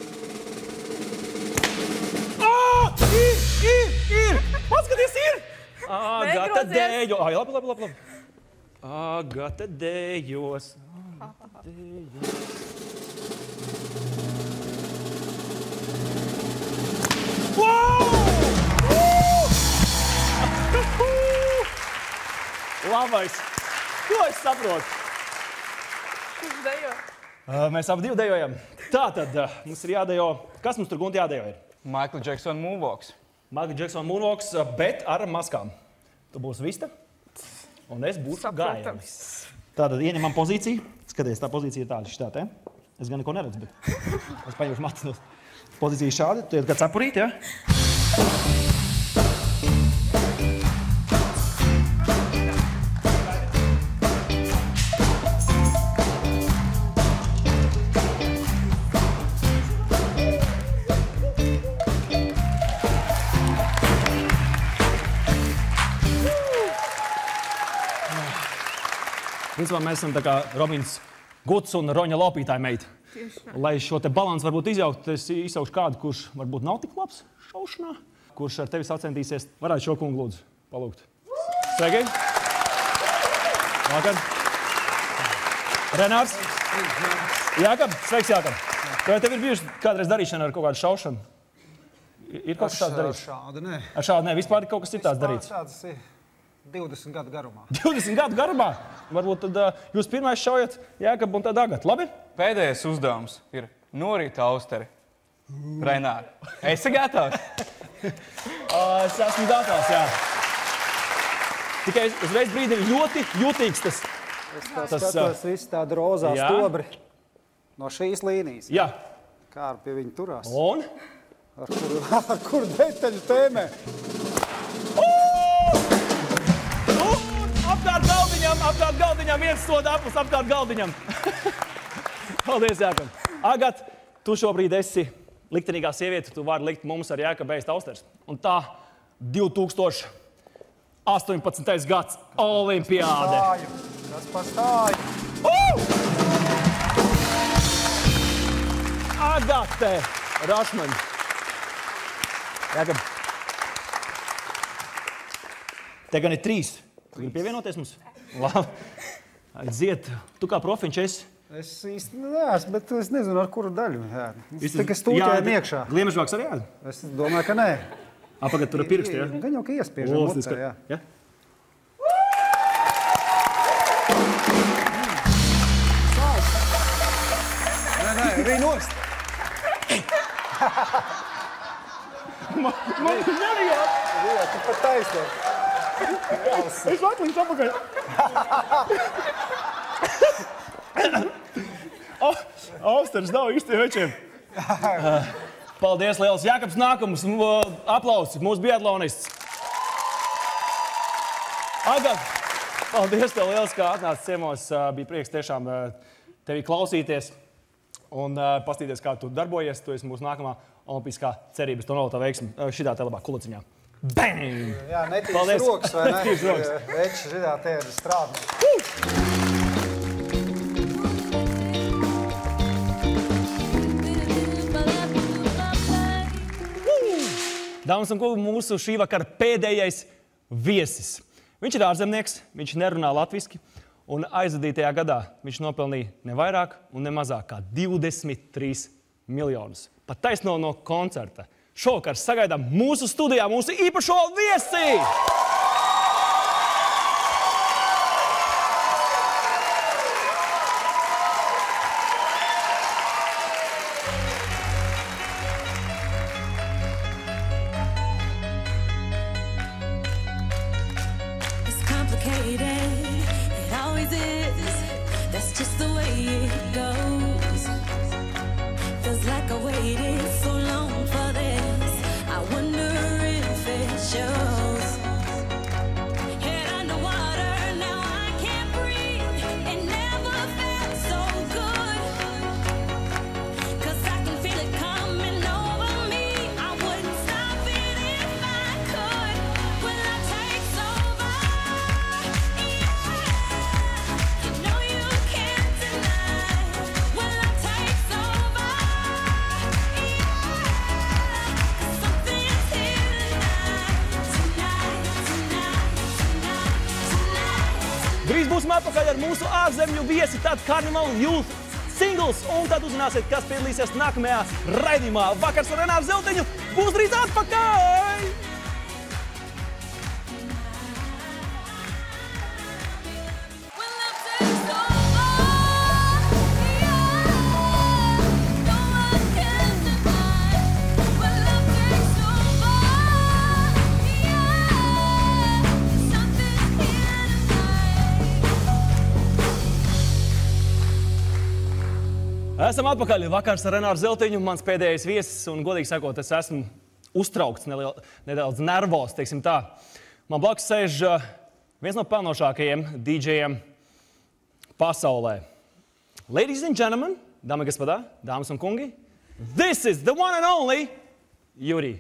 Ir, ir, ir! Paskaties, ir! Agata dējo. Ai, labi, labi, labi, labi. Agata dējos. Agata dējos. Labais. Ko es saprotu? Kurš dejo? Mēs abi divi dejojam. Tātad mums ir jādejo. Kas mums tur, Gunti, jādejo ir? Michael Jackson Moonwalks. Michael Jackson Moonwalks, bet ar maskām. Tu būsi Vista, un es būšu gājams. Tātad ieņemam pozīciju. Skaties, tā pozīcija ir tāda, šitā, te. Es gan neko neredzu, bet es paņemšu matus no pozīcijas šādi. Tu iet kā cepurīt, ja? Principā mēs esam tā kā Robins Guts un Roņa Lopītāja meita. Lai šo te balansu varbūt izjaukt, es izsaukšu kādu, kurš varbūt nav tik labs šaušanā, kurš ar tevi sacentīsies. Varētu šo kungu lūdzu palūgt. Sveiki! Vakar! Renārs! Jākab! Sveiks, Jākab! Vai tev ir bijuši kādreiz darīšana ar kaut kādu šaušanu? Ir kaut kas tāds darīts? Ar šādu, nē. Ar šādu, nē. Vispār ir kaut kas citāds darīts? Vispār šāds ir divdesmit gadu garumā. divdesmit gadu garumā? Varbūt tad uh, jūs pirmais šaujat Jākab un tad Agat, labi? Pēdējais uzdevums ir norīt austeri. Renāri, esi gatavs? uh, es esmu gatavs, jā. Tikai uzreiz brīdi ir ļoti jutīgs tas. Es tā tas, skatos uh, visu tādu rozā jā. Stobri no šīs līnijas. Jā. Kā ar pie viņa turās. Un? Ar kuru, ar kuru detaļu tēmē. Apkārt galdiņam, apkārt galdiņam, viens soda apus, apkārt galdiņam. Paldies, Jākab. Agat, tu šobrīd esi liktenīgā sieviete, tu vari likt mums ar Jākabu ēst austers. Un tā divi tūkstoši astoņpadsmitais gads olimpiāde. Stāju, tas pastāju. Uh! Agate Rašman. Jākab. Te gan ir trīs. Tu gribi pievienoties mums? Labi. Aiziet. Tu kā profiņš esi? Es īsti neesmu, bet es nezinu, ar kuru daļu. Jā. Es tikai stūķēju iekšā. Gliemežvāks arī jād? Es domāju, ka nē. A, pagad, tur ir pirksti, jā? Gan jau, ka iespiežam mutē, jā. Jā? Nē, nē, arī nost. Man, man ir nerījāt. Jā, tu pat taisno. Es vakliņš apakaļ. oh, austers nav īstiem večiem. Uh, paldies, liels. Jākabs nākums. Aplausi. Mūsu biatlonists. Agat, paldies tev liels, kā atnāc ciemos. Uh, bija prieks tiešām uh, tevi klausīties un uh, pastīties, kā tu darbojies. Tu esi mūsu nākamā olimpiskā cerības. To nav tā veiksmi. Uh, šitā te labā kulaciņā. Bang! Jā, netīrs rokas, vai ne? Netīrs rokas. Veči, šitā te ir strādni. Dāmas un kungi, mūsu šī vakara pēdējais viesis. Viņš ir ārzemnieks, viņš nerunā latviski, un aizvadītajā gadā viņš nopelnīja ne vairāk un ne mazāk kā divdesmit trīs miljonus. Pat taisno no koncerta. Šovakar sagaidām mūsu studijā mūsu īpašo viesi! Drīz būsim atpakaļ ar mūsu ārzemju viesi, tad Carnival Youth singles, un tad uzzināsiet, kas piedalīsies nākamajā raidījumā. Vakars ar Renāru Zeltiņu būs drīz atpakaļ! Esam atpakaļ. Vakars ar Renāru Zeltiņu, mans pēdējais viesis, un, godīgi sakot, es esmu uztraukts, nedaudz nervos, teiksim tā. Man blakus sēž viens no pelnošākajiem dīdžejiem pasaulē. Ladies and gentlemen, dāmas un господа, dāmas un kungi, this is the one and only Юрий.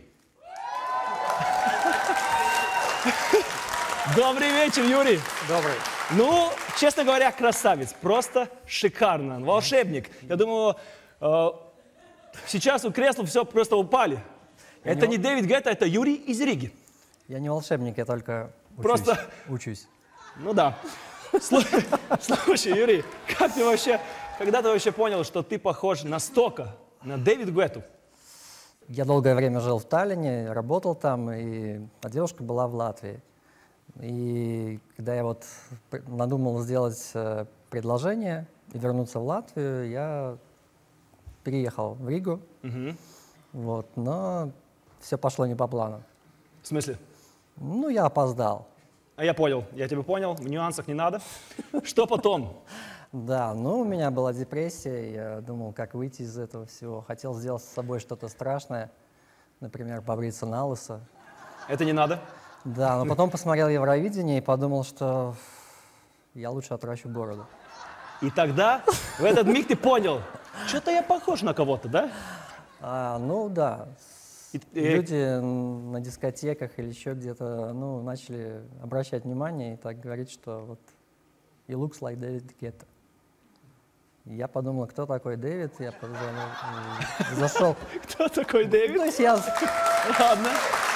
Добрый вечер, Юрий. Добрый. Ну, честно говоря, красавец. Просто шикарно. Волшебник. Я думаю, э, сейчас у кресла все просто упали. Я это не, не Дэвид Гетта, это Юрий из Риги. Я не волшебник, я только учусь. Просто... учусь. Ну да. Слушай, Юрий, как ты вообще, когда ты вообще понял, что ты похож настолько на Дэвид Гетту? Я долгое время жил в Таллине, работал там, и а девушка была в Латвии. И когда я вот надумал сделать предложение и вернуться в Латвию, я переехал в Ригу. Угу. Вот, но все пошло не по плану. В смысле? Ну, я опоздал. А я понял, я тебя понял, в нюансах не надо. Что потом? Да, ну, у меня была депрессия, я думал, как выйти из этого всего. Хотел сделать с собой что-то страшное, например, побриться на лысо. Это не надо? Да, но потом посмотрел Евровидение и подумал, что я лучше отращу бороду. И тогда, в этот миг ты понял, что-то я похож на кого-то, да? А, ну да. И, Люди на дискотеках или еще где-то, ну, начали обращать внимание и так говорить, что вот he looks like David Guetta. Я подумал, кто такой Дэвид, я позвонил, зашел. Кто такой Дэвид? То есть я... Ладно.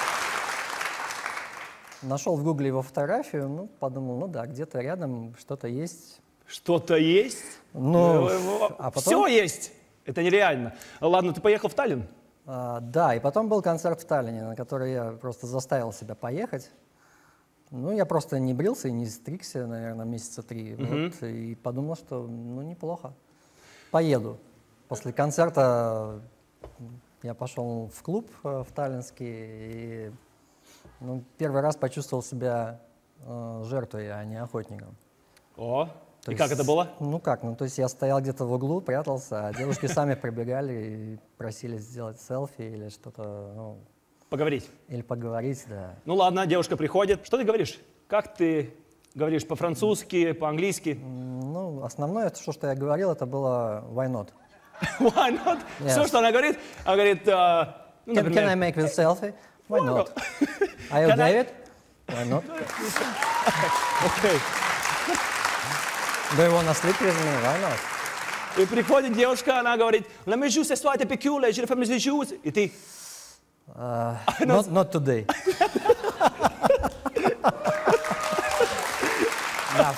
Нашел в Гугле его фотографию, ну, подумал, ну да, где-то рядом что-то есть. Что-то есть? Ну, а потом... Все есть! Это нереально. Ладно, ты поехал в Таллин? А, да, и потом был концерт в Таллине, на который я просто заставил себя поехать. Ну, я просто не брился и не стригся, наверное, месяца три. Uh-huh. Вот, и подумал, что, ну, неплохо. Поеду. После концерта я пошел в клуб в Таллинский и... Ну, первый раз почувствовал себя э, жертвой, а не охотником. О, то и есть, как это было? Ну как, ну то есть я стоял где-то в углу, прятался, а девушки сами прибегали и просили сделать селфи или что-то, ну... Поговорить? Или поговорить, да. Ну ладно, девушка приходит. Что ты говоришь? Как ты говоришь по-французски, по-английски? Ну, основное, что, что я говорил, это было why not. Why not? Yes. Все, что она говорит, она говорит... Uh, ну, can, can I make this selfie? Why not? Are you David? Why not? Okay. Do you want to sleep with me? Why not? И приходит девушка, она говорит, la me joue ce soir, t'es pécule, je le fais mes joues. И ты... Uh, not, not today.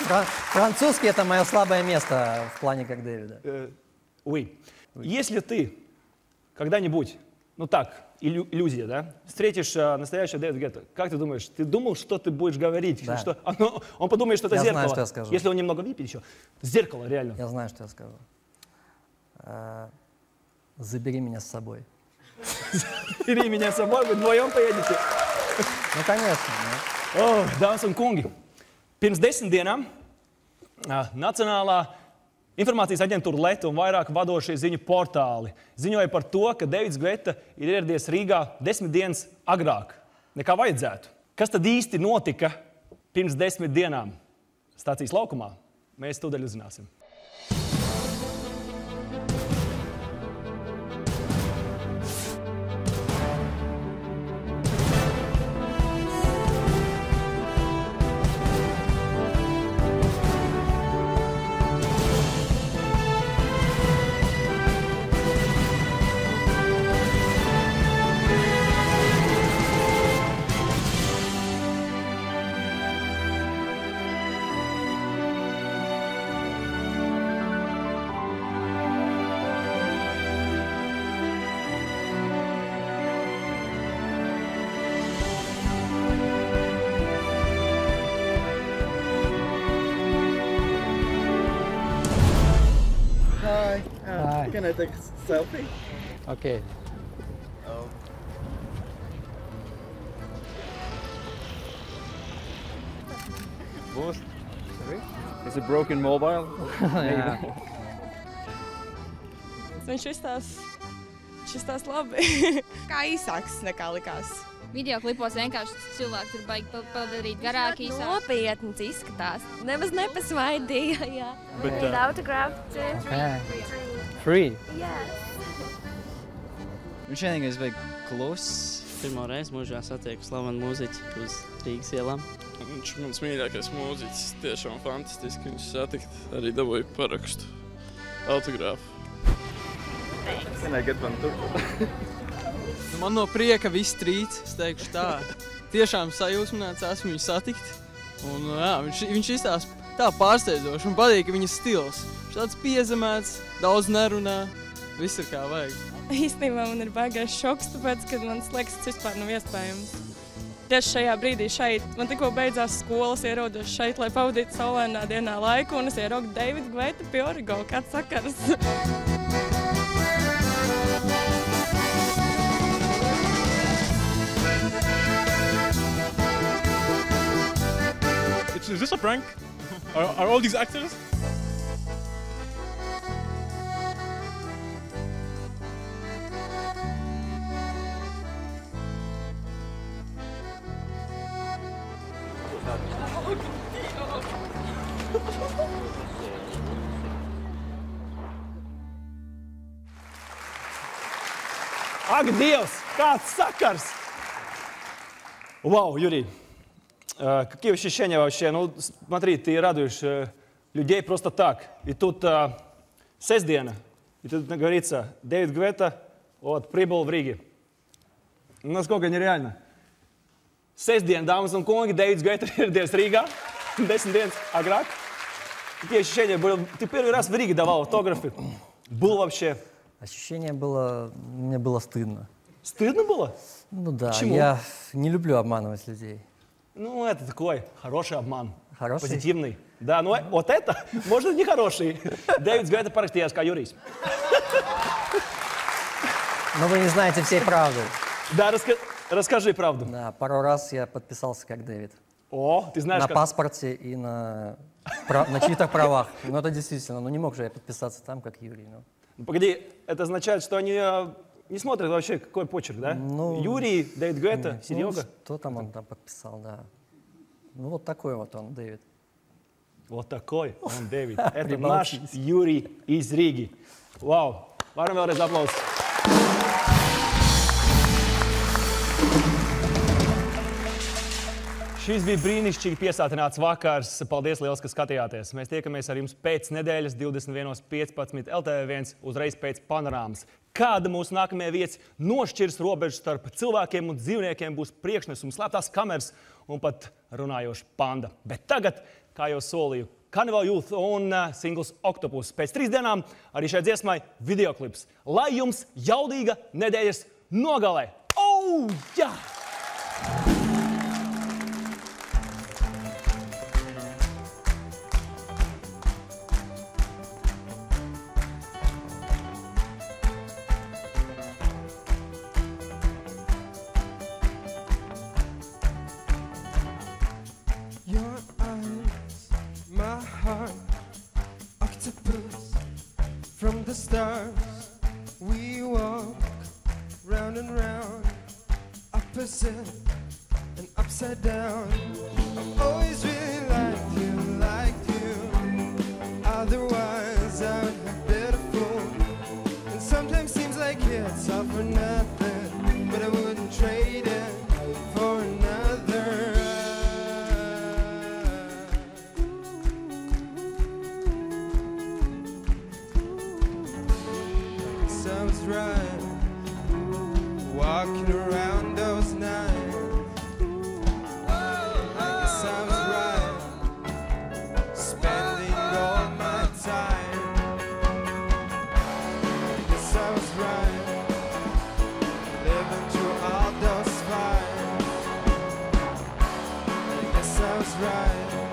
Французский — это мое слабое место в плане как Дэвида. Уи. Если ты когда-нибудь, ну так, иллюзия, да, встретишь а, настоящего Дэвида Гетта, как ты думаешь, ты думал, что ты будешь говорить? Да. Что, он, он подумает, что это я зеркало. Знаю, что я скажу. Если он немного выпьет еще. Зеркало, реально. Я знаю, что я скажу. А, забери меня с собой. Забери меня с собой, вы вдвоем поедете. Nu, конечно. Oh, dāmas un kungi, pirms desmit dienām uh, Nacionālā informācijas aģentūra L E T un vairāk vadošie ziņu portāli ziņoja par to, ka Deivids Gveta ir ieradies Rīgā desmit dienas agrāk nekā vajadzētu. Kas tad īsti notika pirms desmit dienām stācijas laukumā? Mēs tūdaļ uzzināsim. Hi. Uh, Hi. Can I take a selfie? Okay. Oh. Boss, sorry? Is it broken mobile? Jā. Viņš izstās, viņš izstās labi. Kā īsāks nekā likās. Videoklipos vienkārši cilvēks ir baigi pa- padarīt garāk, īsāk. Nopietns izskatās. Nemaz nepasmaidīja, jā. But, Need uh, autograph too? Okay. Free. Yes. Viņš vienīgais vajag kluss. Pirmo reizi mūžā satieku slavenu mūziķi uz Rīgas ielām. Viņš ir mans mīļākais mūziķis. Tiešām fantastiski viņus satikt. Arī dabūju parakstu. Autogrāfu. Can I get one too? Man no prieka viss trīc, es teikšu tā. Tiešām sajūsmināts esmu viņu satikt. Un, jā, viņš, viņš izstās tā pārsteidzoši un patīk viņa stils. Viņš tāds piezemēts, daudz nerunā, viss ir kā vajag. Īstenībā man ir baigais šoks, tāpēc, ka man liekas, tas vispār nav iespējams. Tieši šajā brīdī šeit, man tikko beidzās skolas, ierodos šeit, lai pavadītu saulainā dienā laiku, un es ieraugu Deividu Gveitu pie Origo. Kāds sakars? Is this a prank? Are, are all these actors? Ak, Dievs, kāds sakars! Вау, Юрий, какие ощущения вообще? Ну, смотри, ты радуешь людей просто так. И тут сестdiena, и тут говорится, Дэвид Гвета вот, прибыл в Риге. Насколько нереально. Sestdiena, dāmas un kungi, Deivids Gveta ieradies Rīgā, desmit dienas agrāk. Какие ощущения были? Ты первый раз в Риге давал автографы. Был вообще? Ощущение было, мне было стыдно. Стыдно было? Ну да, Почему? я не люблю обманывать людей. Ну, это такой хороший обман. Хороший? Позитивный. Да, ну вот это, может, не хороший. Дэвид Гвета parakstījās kā Jurijs. Но вы не знаете всей правды. Да, раска расскажи правду. Да, пару раз я подписался как Дэвид. О, ты знаешь, На как... паспорте и на, на чьих-то правах. Ну это действительно, ну не мог же я подписаться там, как Юрий. Ну. Ну, погоди, это означает, что они э, не смотрят вообще, какой почерк, да? Ну, Юрий, Дэвид Гвета, ну, Серега. Что там он там подписал, да. Ну вот такой вот он, Дэвид. Вот такой он, Дэвид. Это наш Юрий из Риги. Вау. Varam vēlreiz aplausus. Šis bija brīnišķīgi piesātināts vakars. Paldies liels, ka skatījāties. Mēs tiekamies ar jums pēc nedēļas divdesmit viens piecpadsmit L T V viens uzreiz pēc panorāmas. Kāda mūsu nākamie viesi nošķirs robežu starp cilvēkiem un dzīvniekiem, būs priekšnesums, slēptās kameras un pat runājoša panda. Bet tagad, kā jau solīju, Carnival Youth un uh, singls Octopus. Pēc trīs dienām arī šai dziesmai videoklips. Lai jums jaudīga nedēļas nogalē! Oh, jā! Your eyes, my heart, octopus from the stars. We walk round and round, opposite and upside down. I've always really liked you, liked you. Otherwise, I would have been a fool. And sometimes seems like it's all for nothing, but I wouldn't trade it for another. Sounds right, walking around those nights. Sounds right, spending all my time. Sounds right, living through all those fights. Sounds right.